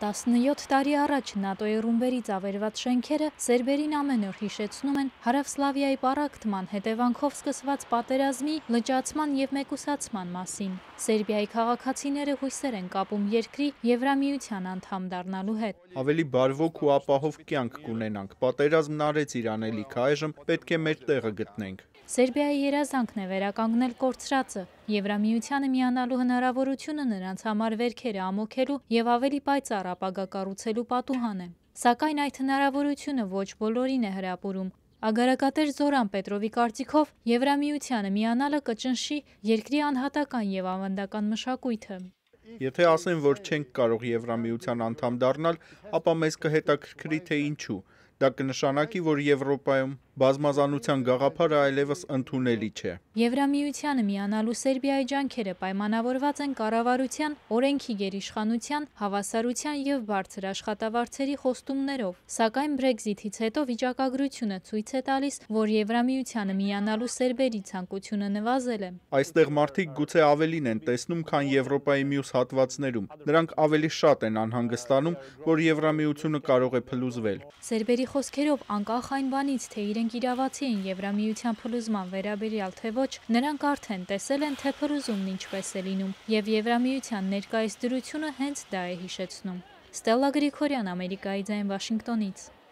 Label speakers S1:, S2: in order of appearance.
S1: 17 տարի առաջ ՆԱՏՕ-ի ռումբերից ավերված շենքերը սերբերին ամեն օր հիշեցնում են Հարավսլավիայի պառակտման հետևանքով սկսված պատերազմի, լճացման և մեկուսացման մասին։ Սերբիայի քաղաքացիները հույսեր են կապում երկրի Եվրամիության անդամ դառնալու հետ։
S2: Ավելի բարվոք ու ապահով կյանք կունենանք, պատերազմն արեց իր անելիքը, այժմ պետք է մեր տեղը գտնենք։
S1: Սերբիայի երազանքն է վերականգնել կորցրածը, Եվրամիությանը միանալու հնարավորությունը նրանց համար վերքերը ամոքելու և ավելի պայծառ ապագա կառուցելու պատուհան է։ Սակայն այդ հնարավորությունը ոչ բոլորին է հրապուրում։ Ագարակատեր Զորան Պետրովի կարծիքով Եվրամիությանը միանալը կճնշի երկրի անհատական և ավանդական մշակույթը։
S2: Եթե ասեն, որ չենք կարող Եվրամիության անդամ դառնալ, ապա մեզ կհետաքրքրի, թե ինչու։ Դա կնշանակի, որ Եվրոպայում բազմազանության գաղափարը այլևս ընդունելի չէ։
S1: Եվրամիությանը միանալու Սերբիայի ջանքերը պայմանավորված են կառավարության, օրենքի գերիշխանության, հավասարության և բարձր աշխատավարձերի խոստումներով։ Սակայն Brexit-ից հետո վիճակագրությունը ցույց է տալիս, որ Եվրամիությանը միանալու սերբերի ցանկությունը նվազել է։
S2: Այստեղ մարդիկ գուցե ավելին են տեսնում, քան Եվրոպայի մյուս հատվածներում։ Նրանք ավելի շատ են անհանգստանում, որ Եվրամիությունը կարող է փլուզվել։
S1: Սերբերի խոսքերով, անկախ այն բանից, թե իրենք իրավացի են Եվրամիության փլուզման վերաբերյալ թե ոչ, նրանք արդեն տեսել են, թե փլուզումն ինչպես է լինում, և Եվրամիության ներկայիս դրությունը հենց դա է հիշեցնում։ Ստելլա Գրիգորյան, Ամերիկայի ձայն, Վաշինգտոնից։